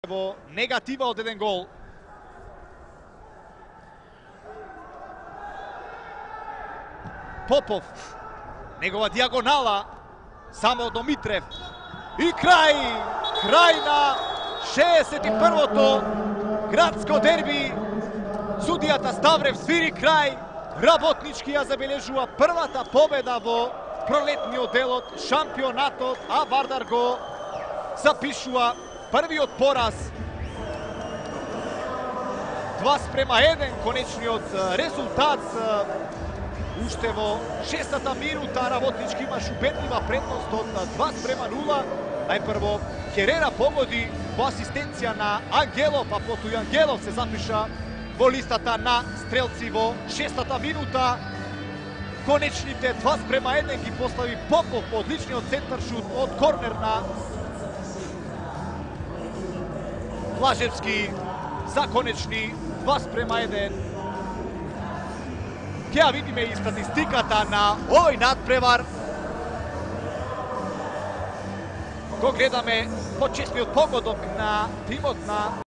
Evo negativa od jedan gol. Popov, njegova dijagonala, samo Domitrev i kraj na 61. Gradsko derbi. Судијата Ставрев свири крај, работнички ја забележува првата победа во пролетниот дел од шампионатот, а Вардар го запишува првиот пораз. 2:1 конечниот резултат. Уште во 6-та минута работнички имаш убедлива предност од 2:0. Најпрво Херера погоди по асистенција на Ангелов, а потоа и Ангелов се запиша во листата на стрелци во 6-та минута. Конечните 2:1 ги постави Попов по одличниот центаршут од корнер на Блажевски за конечни 2:1. Ќе ја видиме и статистиката на овој надпревар. Го гледаме почесниот погодок на тимот на